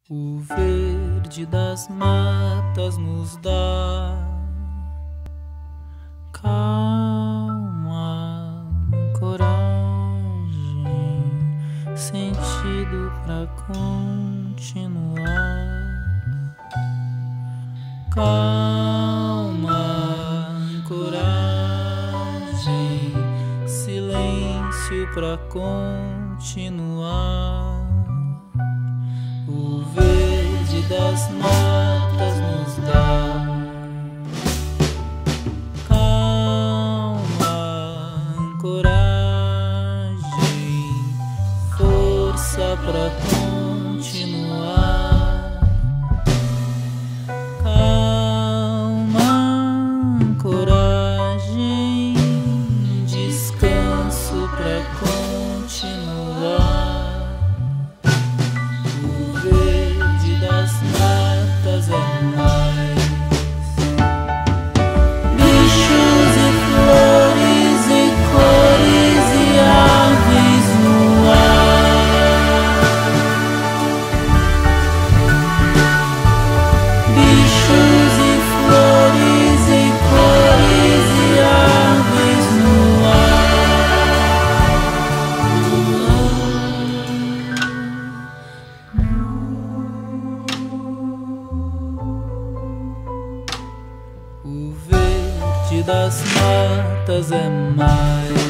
O verde das matas nos dá calma, coragem, sentido pra continuar. Calma, coragem, silêncio pra continuar. O verde das matas nos dá calma, coragem, força pra continuar. Calma, coragem, descanso pra continuar. Das matas é mais bichos e flores e cores e aves no ar. Bichos e flores e cores e aves no O verde das matas é mais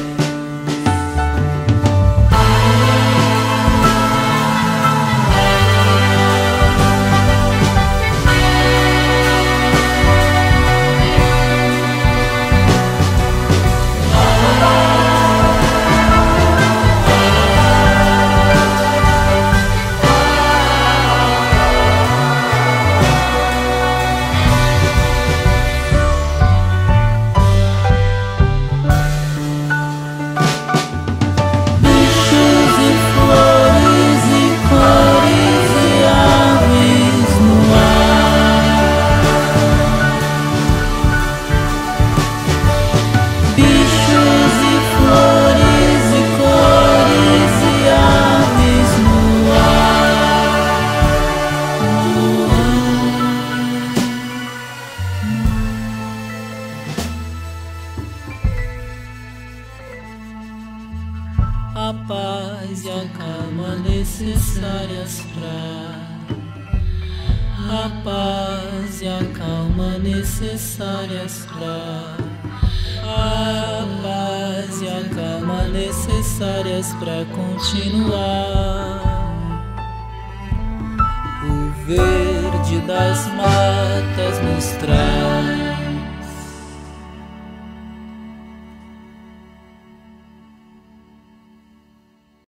a paz e a calma necessárias a paz e a calma necessárias a paz e a calma necessárias pra continuar. O verde das matas nos traz